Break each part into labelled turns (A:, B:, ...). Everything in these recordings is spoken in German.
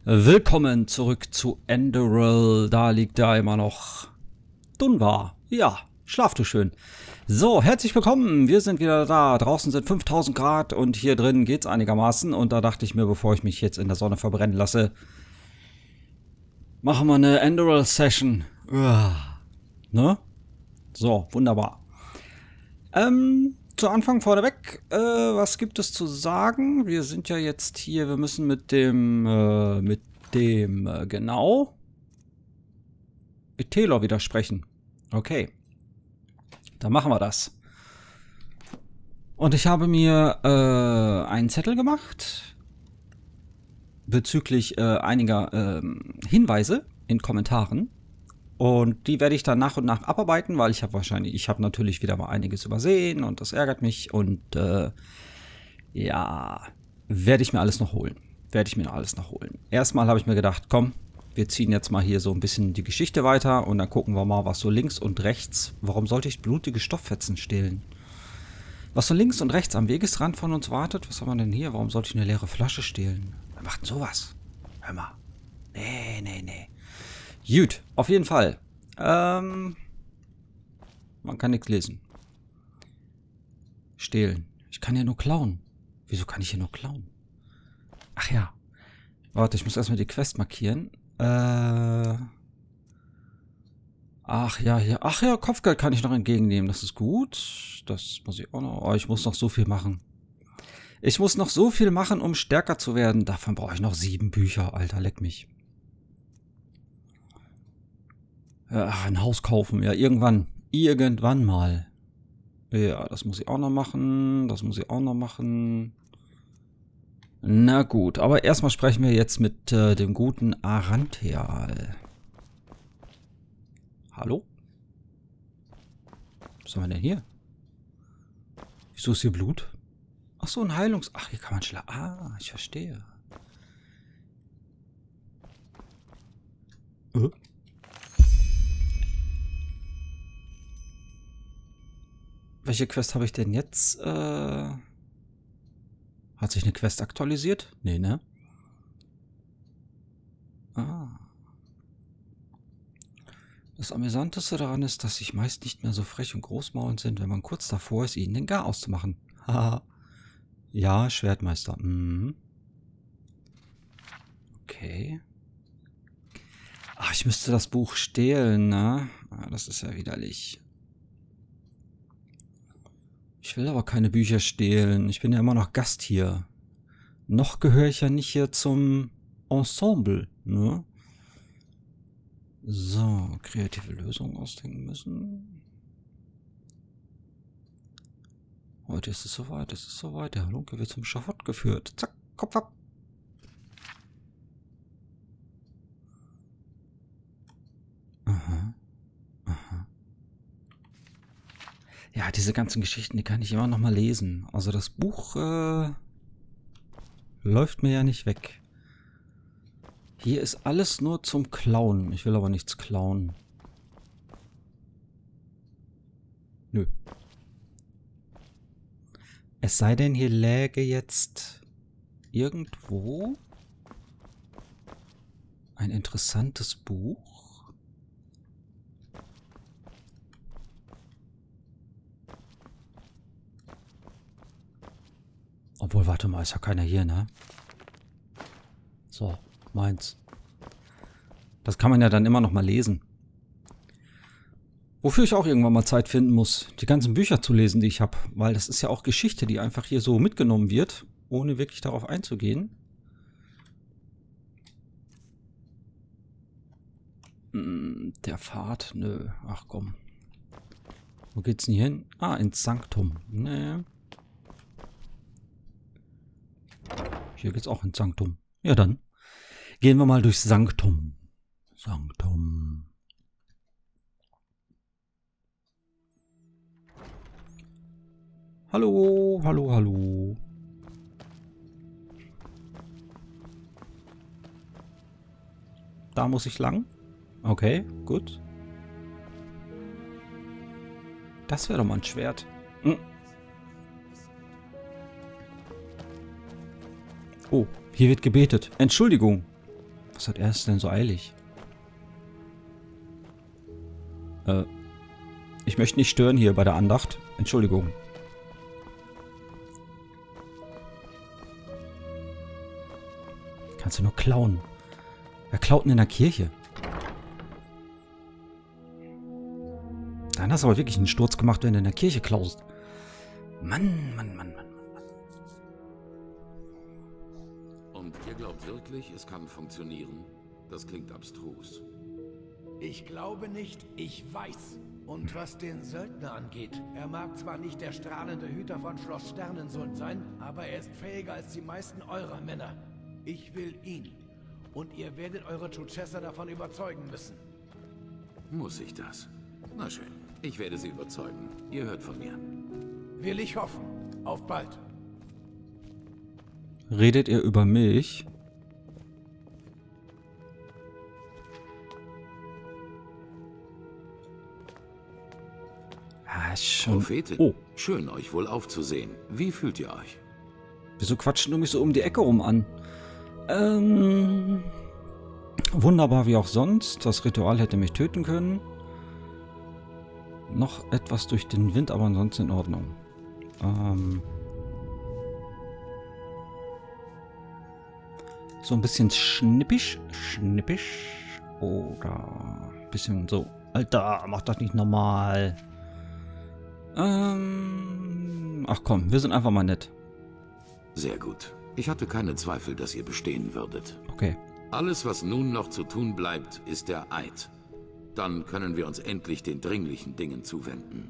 A: Willkommen zurück zu Enderal. Da liegt da immer noch Dunvar. Ja, schlaf du schön. So, herzlich willkommen. Wir sind wieder da. Draußen sind 5000 Grad und hier drin geht's einigermaßen. Und da dachte ich mir, bevor ich mich jetzt in der Sonne verbrennen lasse, machen wir eine Enderal-Session. Ne? So, wunderbar. Zu Anfang vorneweg, was gibt es zu sagen? Wir sind ja jetzt hier, wir müssen mit Telor widersprechen. Okay. Dann machen wir das. Und ich habe mir einen Zettel gemacht bezüglich einiger Hinweise in Kommentaren. Und die werde ich dann nach und nach abarbeiten, weil ich habe natürlich wieder mal einiges übersehen und das ärgert mich und ja, werde ich mir alles noch holen. Erstmal habe ich mir gedacht, komm, wir ziehen jetzt mal hier so ein bisschen die Geschichte weiter und dann gucken wir mal, was so links und rechts, warum sollte ich blutige Stofffetzen stehlen? Was so links und rechts am Wegesrand von uns wartet, was haben wir denn hier? Warum sollte ich eine leere Flasche stehlen? Wer macht denn sowas? Hör mal. Nee. Gut, auf jeden Fall. Man kann nichts lesen. Stehlen. Ich kann ja nur klauen. Wieso kann ich hier nur klauen? Ach ja. Warte, ich muss erstmal die Quest markieren. Ach ja, hier. Ach ja, Kopfgeld kann ich noch entgegennehmen. Das ist gut. Das muss ich auch noch. Oh, ich muss noch so viel machen. Ich muss noch so viel machen, um stärker zu werden. Davon brauche ich noch 7 Bücher. Alter, leck mich. Ja, ein Haus kaufen. Ja, irgendwann mal. Ja, das muss ich auch noch machen. Na gut, aber erstmal sprechen wir jetzt mit dem guten Arantheal. Hallo? Was haben wir denn hier? Wieso ist hier Blut? Ach so, ein Ach, hier kann man schlagen. Ah, ich verstehe. Welche Quest habe ich denn jetzt? Hat sich eine Quest aktualisiert? Nee, ne? Ah. Das Amüsanteste daran ist, dass sie meist nicht mehr so frech und großmaulend sind, wenn man kurz davor ist, ihnen den Gar auszumachen. Haha. Ja, Schwertmeister. Okay. Ach, ich müsste das Buch stehlen, ne? Ah, das ist ja widerlich. Ich will aber keine Bücher stehlen. Ich bin ja immer noch Gast hier. Noch gehöre ich ja nicht hier zum Ensemble, ne? So, kreative Lösungen ausdenken müssen. Heute ist es soweit. Der Halunke wird zum Schafott geführt. Zack, Kopf ab. Aha. Ja, diese ganzen Geschichten, die kann ich immer noch mal lesen. Also das Buch läuft mir ja nicht weg. Hier ist alles nur zum Klauen. Ich will aber nichts klauen. Nö. Es sei denn, hier läge jetzt irgendwo ein interessantes Buch. Obwohl, warte mal, ist ja keiner hier, ne? So, meins. Das kann man ja dann immer noch mal lesen. Wofür ich auch irgendwann mal Zeit finden muss, die ganzen Bücher zu lesen, die ich habe. Weil das ist ja auch Geschichte, die einfach hier so mitgenommen wird, ohne wirklich darauf einzugehen. Der Pfad, nö, ach komm. Wo geht's denn hier hin? Ah, ins Sanktum. Nee. Hier geht's auch ins Sanktum. Ja, dann gehen wir mal durchs Sanktum. Hallo. Da muss ich lang. Okay, gut. Das wäre doch mal ein Schwert. Oh, hier wird gebetet. Entschuldigung. Was hat er es denn so eilig? Ich möchte nicht stören hier bei der Andacht. Entschuldigung. Kannst du nur klauen. Wer klaut denn in der Kirche? Dann hast du aber wirklich einen Sturz gemacht, wenn du in der Kirche klaust. Mann, Mann, Mann, Mann.
B: Und ihr glaubt wirklich, es kann funktionieren? Das klingt abstrus.
C: Ich glaube nicht, ich weiß. Und was den Söldner angeht, er mag zwar nicht der strahlende Hüter von Schloss Sternensund sein, aber er ist fähiger als die meisten eurer Männer. Ich will ihn. Und ihr werdet eure Chuchessa davon überzeugen müssen.
B: Muss ich das? Na schön, ich werde sie überzeugen. Ihr hört von mir.
C: Will ich hoffen. Auf bald.
A: Redet ihr über mich? Ah, schon.
B: Prophetin,
A: Oh,
B: schön euch wohl aufzusehen. Wie fühlt ihr euch?
A: wieso quatschen du mich so um die Ecke rum an? Wunderbar wie auch sonst. Das Ritual hätte mich töten können. Noch etwas durch den Wind, aber ansonsten in Ordnung. So ein bisschen schnippisch. Oder ein bisschen so. Alter, mach das nicht normal. Ach komm, wir sind einfach mal nett.
B: Sehr gut. Ich hatte keine Zweifel, dass ihr bestehen würdet.
A: Okay.
B: Alles, was nun noch zu tun bleibt, ist der Eid. Dann können wir uns endlich den dringlichen Dingen zuwenden.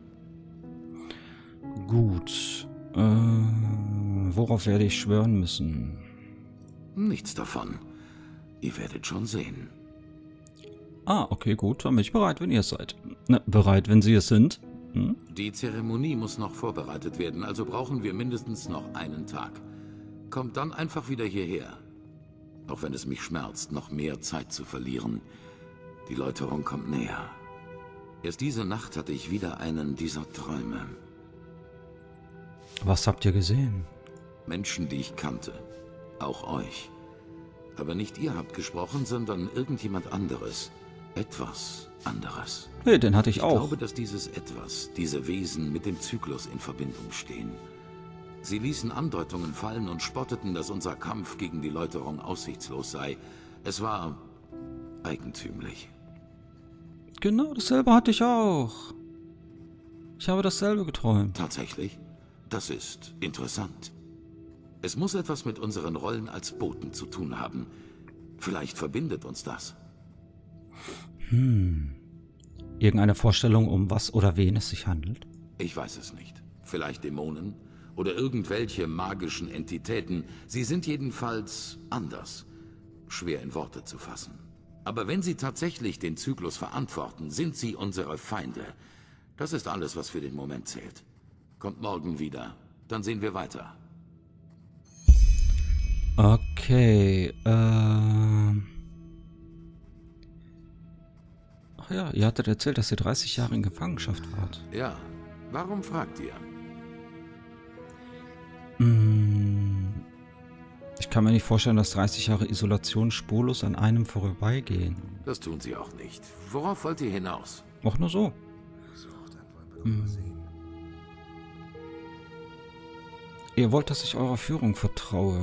A: Gut. Worauf werde ich schwören müssen?
B: Nichts davon. Ihr werdet schon sehen.
A: Ah, okay, gut. Dann bin ich bereit, wenn ihr es seid. Na, bereit, wenn sie es sind. Hm?
B: Die Zeremonie muss noch vorbereitet werden, also brauchen wir mindestens noch einen Tag. Kommt dann einfach wieder hierher. Auch wenn es mich schmerzt, noch mehr Zeit zu verlieren. Die Läuterung kommt näher. Erst diese Nacht hatte ich wieder einen dieser Träume.
A: Was habt ihr gesehen?
B: Menschen, die ich kannte. Auch euch. Aber nicht ihr habt gesprochen, sondern irgendjemand anderes. Etwas anderes.
A: Nee, den hatte ich
B: Ich
A: auch.
B: glaube, dass dieses Etwas, diese Wesen mit dem Zyklus in Verbindung stehen. Sie ließen Andeutungen fallen und spotteten, dass unser Kampf gegen die Läuterung aussichtslos sei. Es war eigentümlich.
A: Genau, dasselbe hatte ich auch. Ich habe dasselbe geträumt.
B: Tatsächlich? Das ist interessant. Es muss etwas mit unseren Rollen als Boten zu tun haben. Vielleicht verbindet uns das.
A: Irgendeine Vorstellung, um was oder wen es sich handelt?
B: Ich weiß es nicht. Vielleicht Dämonen oder irgendwelche magischen Entitäten. Sie sind jedenfalls anders. Schwer in Worte zu fassen. Aber wenn sie tatsächlich den Zyklus verantworten, sind sie unsere Feinde. Das ist alles, was für den Moment zählt. Kommt morgen wieder. Dann sehen wir weiter.
A: Okay, Ach ja, ihr hattet erzählt, dass ihr 30 Jahre in Gefangenschaft wart.
B: Ja, warum fragt ihr?
A: Ich kann mir nicht vorstellen, dass 30 Jahre Isolation spurlos an einem vorbeigehen.
B: Das tun sie auch nicht. Worauf wollt ihr hinaus?
A: Auch nur so. Ihr wollt, dass ich eurer Führung vertraue.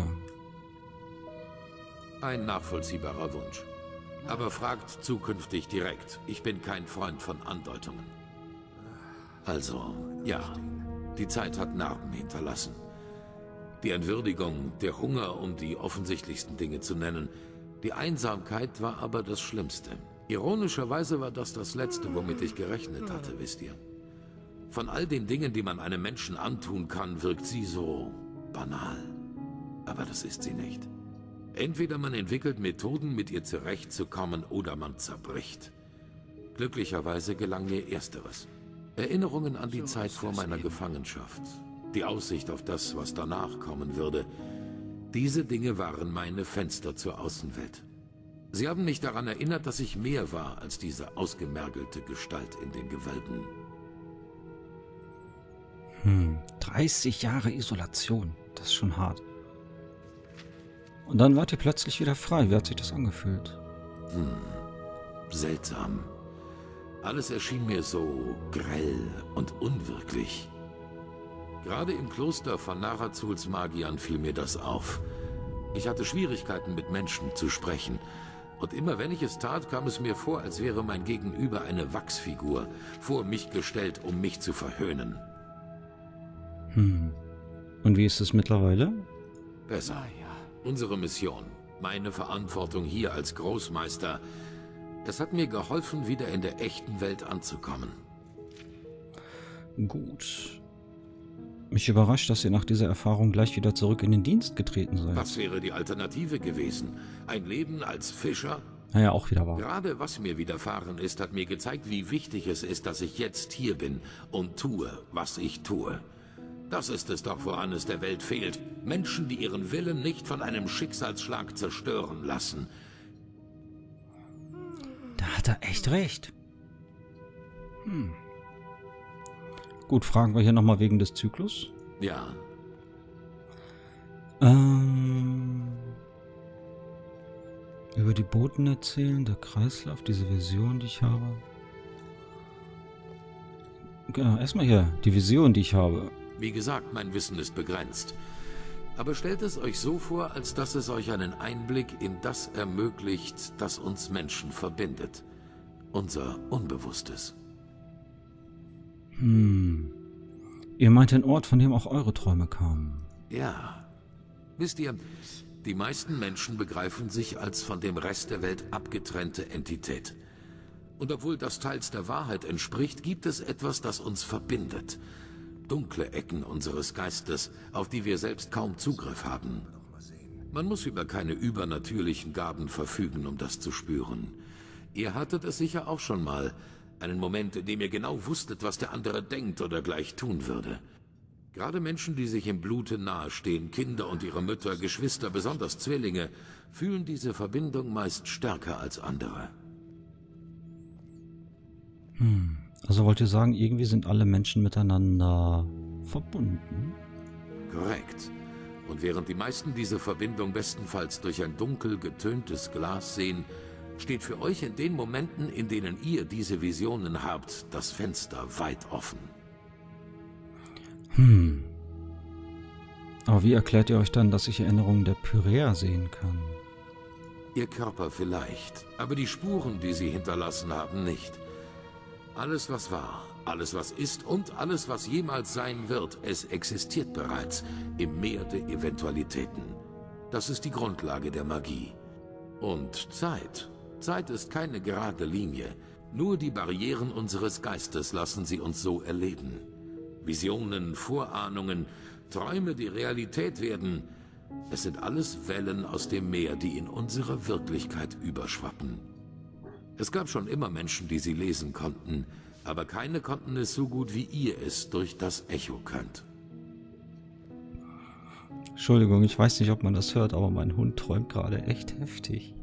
B: Ein nachvollziehbarer Wunsch. Aber fragt zukünftig direkt. Ich bin kein Freund von Andeutungen. Also, ja, die Zeit hat Narben hinterlassen. Die Entwürdigung, der Hunger, um die offensichtlichsten Dinge zu nennen. Die Einsamkeit war aber das Schlimmste. Ironischerweise war das Letzte, womit ich gerechnet hatte, wisst ihr. Von all den Dingen, die man einem Menschen antun kann, wirkt sie so banal. Aber das ist sie nicht. Entweder man entwickelt Methoden, mit ihr zurechtzukommen, oder man zerbricht. Glücklicherweise gelang mir Ersteres. Erinnerungen an die Zeit vor meiner Gefangenschaft. Die Aussicht auf das, was danach kommen würde. Diese Dinge waren meine Fenster zur Außenwelt. Sie haben mich daran erinnert, dass ich mehr war als diese ausgemergelte Gestalt in den Gewölben.
A: 30 Jahre Isolation, das ist schon hart. Und dann wart ihr plötzlich wieder frei. Wie hat sich das angefühlt?
B: Seltsam. Alles erschien mir so grell und unwirklich. Gerade im Kloster von Narazuls Magiern fiel mir das auf. Ich hatte Schwierigkeiten, mit Menschen zu sprechen. Und immer wenn ich es tat, kam es mir vor, als wäre mein Gegenüber eine Wachsfigur, vor mich gestellt, um mich zu verhöhnen.
A: Und wie ist es mittlerweile?
B: Besser. Unsere Mission, meine Verantwortung hier als Großmeister, es hat mir geholfen, wieder in der echten Welt anzukommen.
A: Gut. Mich überrascht, dass ihr nach dieser Erfahrung gleich wieder zurück in den Dienst getreten seid.
B: Was wäre die Alternative gewesen? Ein Leben als Fischer?
A: Naja, auch wieder wahr.
B: Gerade was mir widerfahren ist, hat mir gezeigt, wie wichtig es ist, dass ich jetzt hier bin und tue, was ich tue. Das ist es doch, woran es der Welt fehlt. Menschen, die ihren Willen nicht von einem Schicksalsschlag zerstören lassen.
A: Da hat er echt recht. Gut, fragen wir hier nochmal wegen des Zyklus.
B: Ja.
A: Über die Boten erzählen, der Kreislauf, diese Vision, die ich habe. Genau, erstmal hier, die Vision, die ich habe.
B: Wie gesagt, mein Wissen ist begrenzt. Aber stellt es euch so vor, als dass es euch einen Einblick in das ermöglicht, das uns Menschen verbindet. Unser Unbewusstes.
A: Ihr meint den Ort, von dem auch eure Träume kamen.
B: Ja. Wisst ihr, die meisten Menschen begreifen sich als von dem Rest der Welt abgetrennte Entität. Und obwohl das teils der Wahrheit entspricht, gibt es etwas, das uns verbindet. Dunkle Ecken unseres Geistes, auf die wir selbst kaum Zugriff haben. Man muss über keine übernatürlichen Gaben verfügen, um das zu spüren. Ihr hattet es sicher auch schon mal. Einen Moment, in dem ihr genau wusstet, was der andere denkt oder gleich tun würde. Gerade Menschen, die sich im Blute nahestehen, Kinder und ihre Mütter, Geschwister, besonders Zwillinge, fühlen diese Verbindung meist stärker als andere.
A: Also wollt ihr sagen, irgendwie sind alle Menschen miteinander verbunden?
B: Korrekt. Und während die meisten diese Verbindung bestenfalls durch ein dunkel getöntes Glas sehen, steht für euch in den Momenten, in denen ihr diese Visionen habt, das Fenster weit offen.
A: Aber wie erklärt ihr euch dann, dass ich Erinnerungen der Pyräer sehen kann?
B: Ihr Körper vielleicht, aber die Spuren, die sie hinterlassen haben, nicht. Alles, was war, alles, was ist und alles, was jemals sein wird, es existiert bereits im Meer der Eventualitäten. Das ist die Grundlage der Magie. Und Zeit. Zeit ist keine gerade Linie. Nur die Barrieren unseres Geistes lassen sie uns so erleben. Visionen, Vorahnungen, Träume, die Realität werden. Es sind alles Wellen aus dem Meer, die in unsere Wirklichkeit überschwappen. Es gab schon immer Menschen, die sie lesen konnten, aber keine konnten es so gut, wie ihr es durch das Echo könnt.
A: Entschuldigung, ich weiß nicht, ob man das hört, aber mein Hund träumt gerade echt heftig.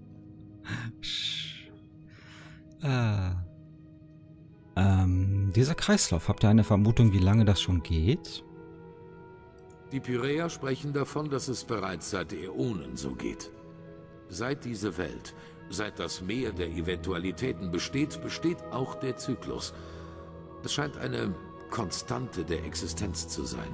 A: Dieser Kreislauf, habt ihr eine Vermutung, wie lange das schon geht?
B: Die Pyräer sprechen davon, dass es bereits seit Äonen so geht. Seit diese Welt, seit das Meer der Eventualitäten besteht, besteht auch der Zyklus. Es scheint eine Konstante der Existenz zu sein.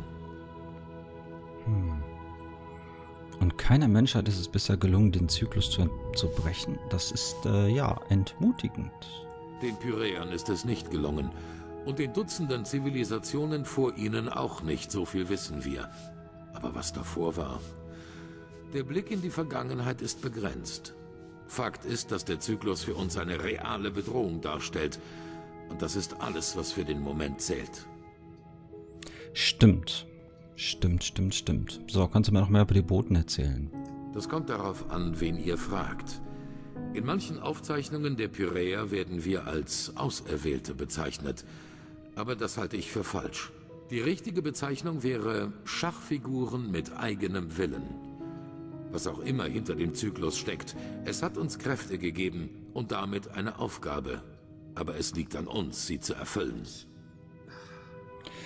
A: Und keiner Menschheit ist es bisher gelungen, den Zyklus zu brechen. Das ist, ja, entmutigend.
B: Den Pyräern ist es nicht gelungen. Und den Dutzenden Zivilisationen vor ihnen auch nicht, so viel wissen wir. Aber was davor war? Der Blick in die Vergangenheit ist begrenzt. Fakt ist, dass der Zyklus für uns eine reale Bedrohung darstellt. Und das ist alles, was für den Moment zählt.
A: Stimmt. Stimmt. So, kannst du mir noch mehr über die Boten erzählen?
B: Das kommt darauf an, wen ihr fragt. In manchen Aufzeichnungen der Pyräer werden wir als Auserwählte bezeichnet. Aber das halte ich für falsch. Die richtige Bezeichnung wäre Schachfiguren mit eigenem Willen. Was auch immer hinter dem Zyklus steckt, es hat uns Kräfte gegeben und damit eine Aufgabe. Aber es liegt an uns, sie zu erfüllen.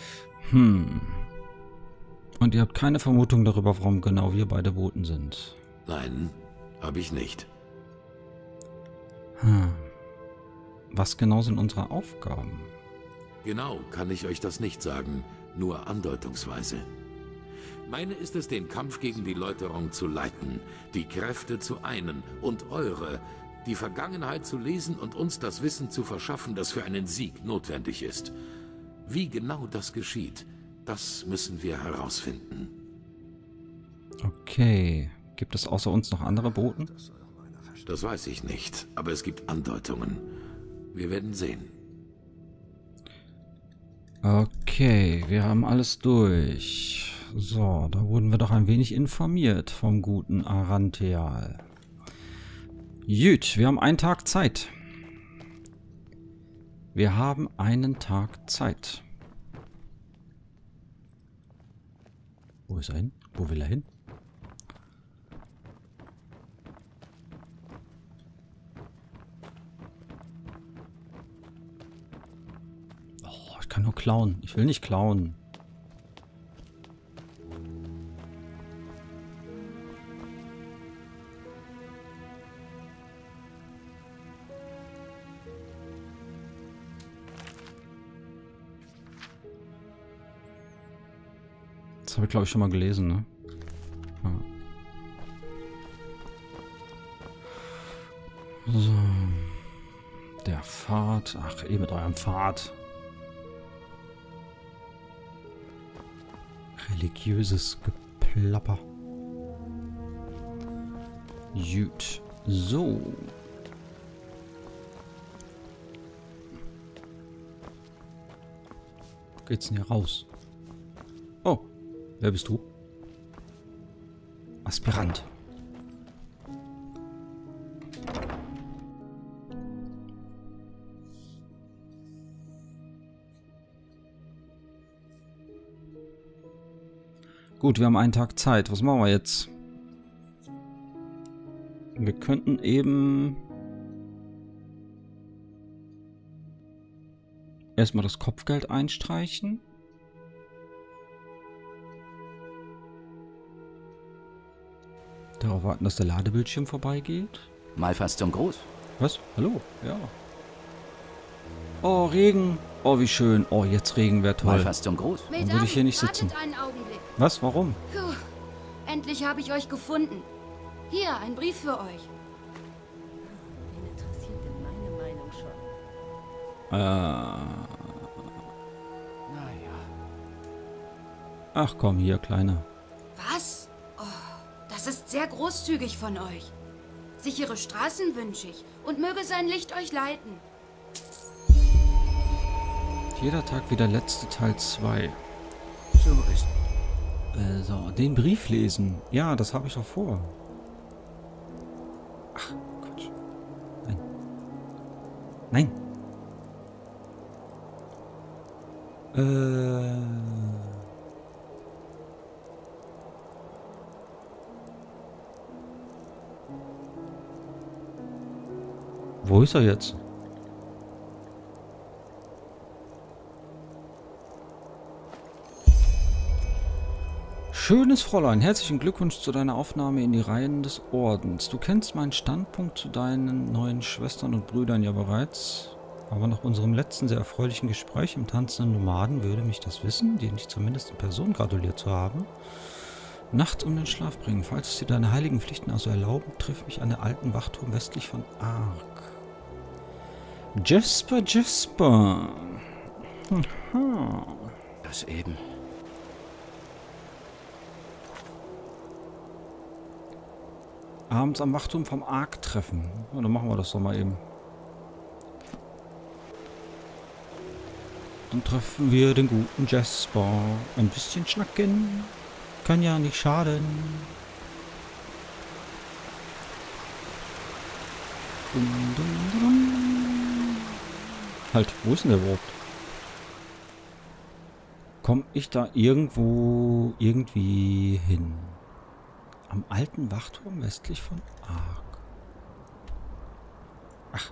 A: Und ihr habt keine Vermutung darüber, warum genau wir beide Boten sind?
B: Nein, habe ich nicht.
A: Was genau sind unsere Aufgaben?
B: Genau kann ich euch das nicht sagen, nur andeutungsweise. Meine ist es, den Kampf gegen die Läuterung zu leiten, die Kräfte zu einen und eure, die Vergangenheit zu lesen und uns das Wissen zu verschaffen, das für einen Sieg notwendig ist. Wie genau das geschieht, das müssen wir herausfinden.
A: Okay. Gibt es außer uns noch andere Boten?
B: Das weiß ich nicht, aber es gibt Andeutungen. Wir werden sehen.
A: Okay, wir haben alles durch. So, da wurden wir doch ein wenig informiert vom guten Arantheal. Gut, wir haben einen Tag Zeit. Wir haben einen Tag Zeit. Wo ist er hin? Wo will er hin? Oh, ich kann nur klauen. Ich will nicht klauen. Das habe ich, glaube ich, schon mal gelesen, ne? Ja. So. Der Pfad. Ach, mit eurem Pfad. Religiöses Geplapper. Gut. So. Wo geht's denn hier raus? Oh. Wer bist du? Aspirant. Gut, wir haben einen Tag Zeit. Was machen wir jetzt? Wir könnten eben erstmal das Kopfgeld einstreichen. Darauf warten, dass der Ladebildschirm vorbeigeht.
D: Mal fast zum Gruß.
A: Was? Hallo? Ja. Oh, Regen. Oh, wie schön. Oh, jetzt Regen wäre toll.
D: Mal fast zum Gruß.
A: Dann würde ich hier nicht sitzen.
E: Wartet einen Augenblick.
A: Was? Warum?
E: Puh, endlich habe ich euch gefunden. Hier, ein Brief für euch.
F: Wen interessiert denn meine Meinung schon?
D: Naja.
A: Ach komm, hier, Kleiner.
E: Was? Oh, das ist sehr großzügig von euch. Sichere Straßen wünsche ich und möge sein Licht euch leiten.
A: Jeder Tag wie der letzte Teil 2.
D: So ist.
A: So, den Brief lesen. Ja, das habe ich doch vor. Ach, Quatsch. Nein. Nein. Wo ist er jetzt? Schönes Fräulein, herzlichen Glückwunsch zu deiner Aufnahme in die Reihen des Ordens. Du kennst meinen Standpunkt zu deinen neuen Schwestern und Brüdern ja bereits. Aber nach unserem letzten sehr erfreulichen Gespräch im tanzenden Nomaden würde mich das Wissen, dir nicht zumindest in Person gratuliert zu haben, nachts um den Schlaf bringen. Falls es dir deine heiligen Pflichten also erlauben, triff mich an der alten Wachturm westlich von Ark. Jasper, Jasper.
D: Das eben.
A: Abends am Wachturm vom Ark treffen. Ja, dann machen wir das doch mal eben. Dann treffen wir den guten Jasper. Ein bisschen schnacken. Kann ja nicht schaden. Dum, dum, dum. Halt, wo ist denn der überhaupt? Komm ich da irgendwo irgendwie hin? Am alten Wachturm westlich von Ark. Ach.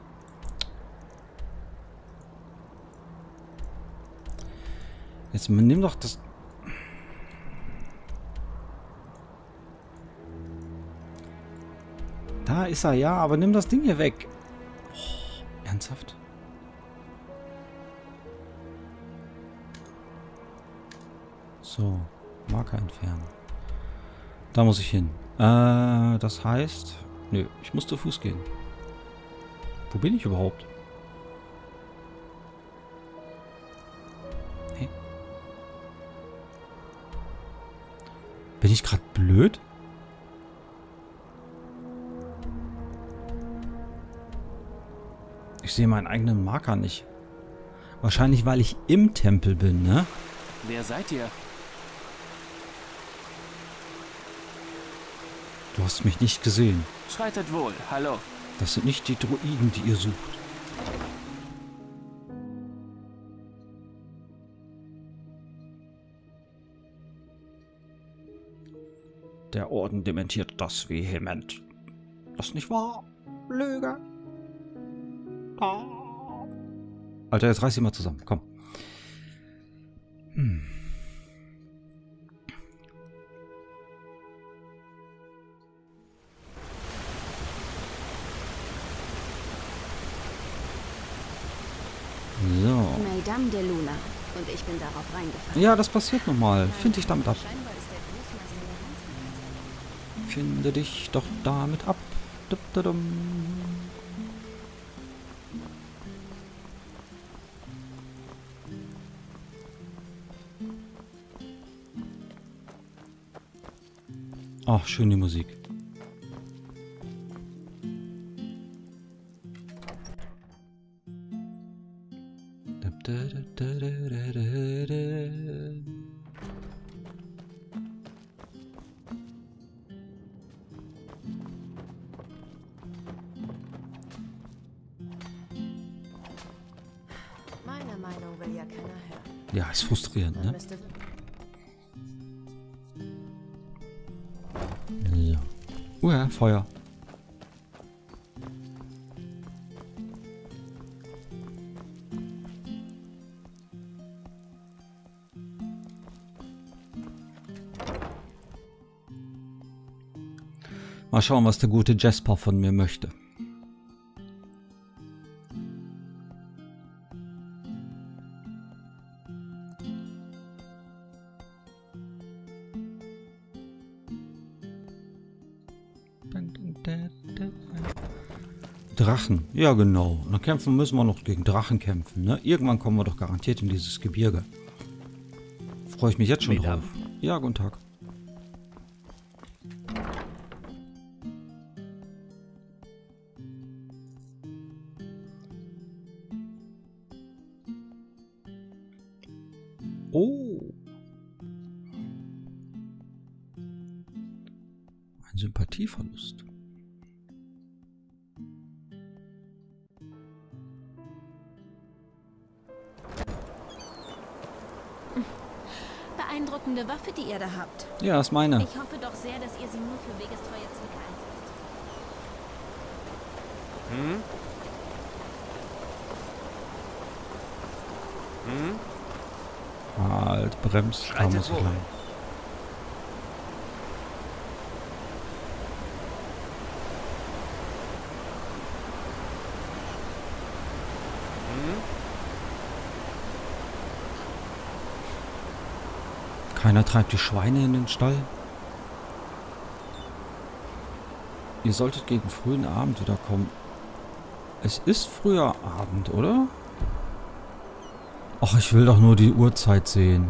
A: Jetzt nimm doch das... ist er, ja, aber nimm das Ding hier weg. Oh, ernsthaft? So, Marker entfernen. Da muss ich hin. Das heißt... Nö, ich muss zu Fuß gehen. Wo bin ich überhaupt? Hey. Bin ich gerade blöd? Ich sehe meinen eigenen Marker nicht. Wahrscheinlich, weil ich im Tempel bin, ne?
D: Wer seid ihr?
A: Du hast mich nicht gesehen.
D: Schreitet wohl. Hallo.
A: Das sind nicht die Druiden, die ihr sucht. Der Orden dementiert das vehement. Das ist nicht wahr. Lüge. Ah. Alter, jetzt reiß dich mal zusammen. Komm. So.
F: Mesdames de Luna. Und ich bin darauf reingefallen.
A: Ja, das passiert nochmal. Find dich damit ab.
F: Scheinbar ist der Großmeister der Hans.
A: Finde dich doch damit ab. Dum. Ach, schön die Musik.
F: Meine Meinung will ja keiner hören.
A: Ja, ist frustrierend,
F: Man
A: ne?
F: müsste...
A: So. Ja, Feuer. Mal schauen, was der gute Jasper von mir möchte. Drachen, ja genau. Und dann kämpfen müssen wir noch gegen Drachen kämpfen, ne? Irgendwann kommen wir doch garantiert in dieses Gebirge. Freue ich mich jetzt schon drauf. Ja, guten Tag. Oh. Ein Sympathieverlust.
F: Beeindruckende Waffe, die ihr da habt.
A: Ja, ist meine.
F: Ich hoffe doch sehr, dass ihr sie nur für wegestreue Zwecke einsetzt.
A: Halt, bremst. Da muss ich lang. Keiner treibt die Schweine in den Stall. Ihr solltet gegen frühen Abend wiederkommen. Es ist früher Abend, oder? Ach, ich will doch nur die Uhrzeit sehen.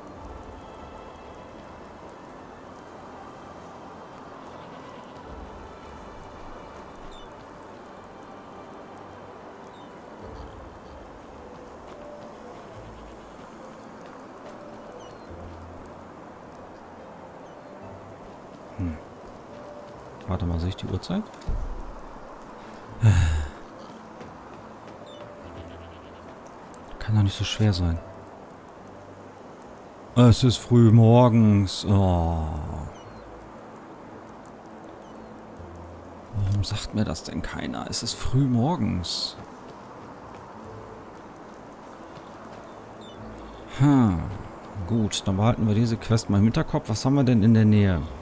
A: Warte mal, sehe ich die Uhrzeit? Kann doch nicht so schwer sein. Es ist früh morgens. Oh. Warum sagt mir das denn keiner? Es ist früh morgens. Gut, dann behalten wir diese Quest mal im Hinterkopf. Was haben wir denn in der Nähe?